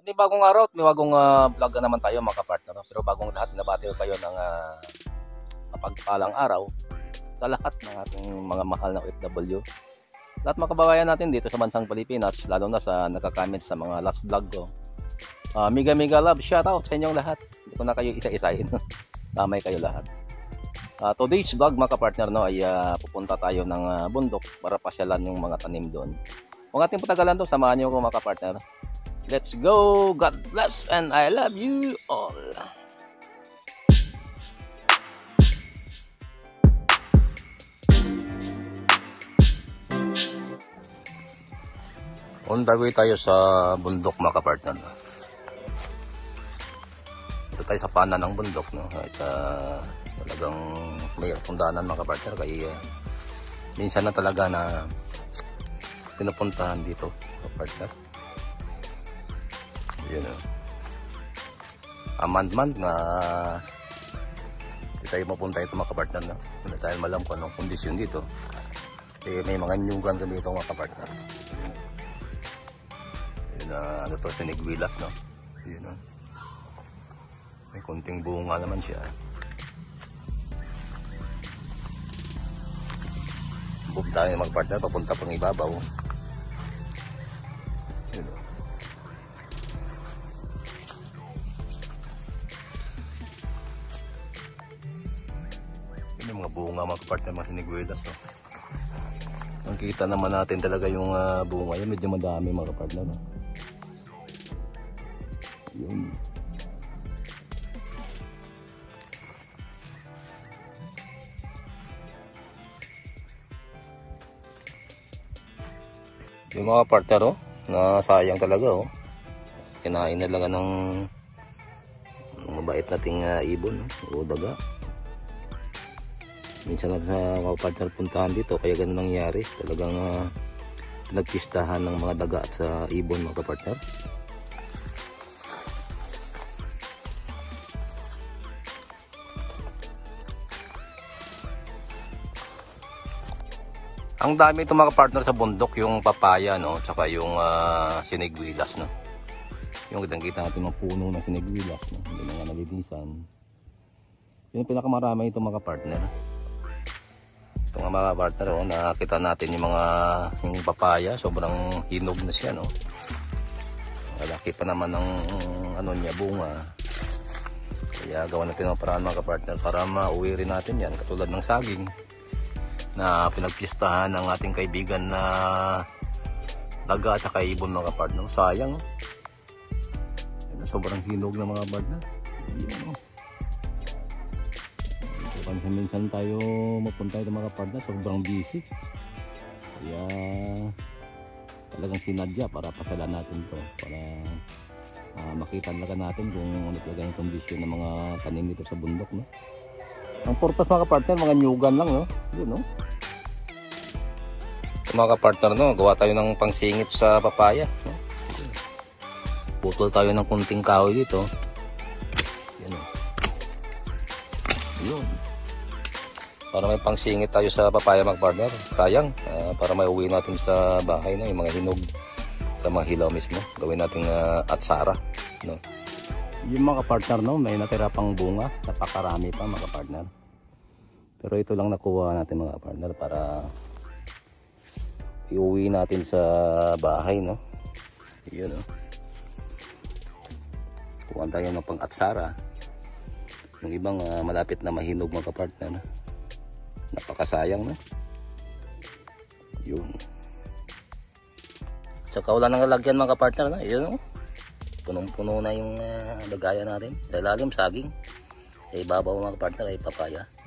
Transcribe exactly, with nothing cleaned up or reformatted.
may bagong araw at may bagong uh, vlog na naman tayo mga kapartner. Pero bagong lahat, nabati ko kayo ng uh, mapagpalang araw sa lahat ng ating mga mahal na O F W. Lahat mga kababayan natin dito sa bansang Pilipinas, lalo na sa nagka-comment sa mga last vlog ko. Uh, mega mega love, shout out sa inyong lahat. Hindi ko na kayo isa-isahin. Tamay kayo lahat. Uh, today's vlog mga kapartner, no, ay uh, pupunta tayo ng uh, bundok para pasyalan yung mga tanim doon. Kung ating patagalan to, samahan niyo ko mga kapartner. Let's go! God bless and I love you all! On the way tayo sa bundok mga kapartner. Ito tayo sa pana ng bundok, no? At uh, talagang may pundanan mga kapartner. Kaya uh, minsan na talaga na pinupuntahan dito kapartner. Yun o. Amand-mand na hindi tayo mapunta ito mga kapartner, no? Hindi tayo malam kung anong kondisyon dito. Eh, may mga nyugan kami ito mga kapartner. Yun na, ano to, sinigwilas, no? Yun o. May kunting bunga naman siya. Bub tayo mga kapartner, papunta pang ibabaw. Yun o. Mga bunga mga kapartner, mga siniguelas, no? Ang kita naman natin talaga yung uh, bunga yun, medyo madami mga kapartner, no? Yun. Yung mga kapartner, oh, na sayang talaga, oh. Kinain na lang ng mabait nating uh, ibon, no? O daga. Minsan na sa mga partner puntahan dito, kaya ganun nangyari. Talagang uh, nagpistahan ng mga daga at sa ibon mga kapartner. Ang dami ito mga kapartner sa bundok, yung papaya, no, tsaka yung uh, sinigwilas, no. Yung kitang-kita natin mga puno ng sinigwilas, no, hindi na nga nalilisan. Yung pinakamarami ito mga partner. Ito nga mga partner, oh, nakita natin yung mga yung papaya, sobrang hinog na siya, no. Malaki pa naman ng ano niya, bunga. Kaya gawa natin ng paraan mga partner para mauwi rin natin yan, katulad ng saging na pinagpistahan ng ating kaibigan na daga at saka ibon mga partner. Sayang, oh. Sobrang hinog na mga partner. Yan, oh. Minsan tayo mapunta ito mga partner, sobrang busy. Kaya talagang sinadya para pasalan natin to, para uh, makita talaga natin kung ano talaga yung kondisyon ng mga tanim dito sa bundok, no? Ang purpose mga partner, mga nyugan lang, no? Yun, no? Ito mga partner, no, gawa tayo ng pangsingit sa papaya, no? Putol tayo ng kunting kahoy dito. Yan, no? Yun. Para may pangsingit tayo sa papaya mga partner. Sayang, uh, para may uwi natin sa bahay, no, yung mga hinog sa mga hilaw mismo. Gawin natin uh, atsara, no. Yung mga partner, no, may natira pang bunga, napakarami pa mga partner. Pero ito lang nakuha natin mga partner para iuwi natin sa bahay, no. Yun, no. Kuha tayo ng pang atsara. Yung ibang uh, malapit na mahinog mga partner. Napakasayang, no? Yun. Tsaka wala nang lalagyan mga partner, no? Yun, no? Punong-puno na yung uh, lagayan natin. Sa ilalim saging, sa ibabaw mga partner ay papaya.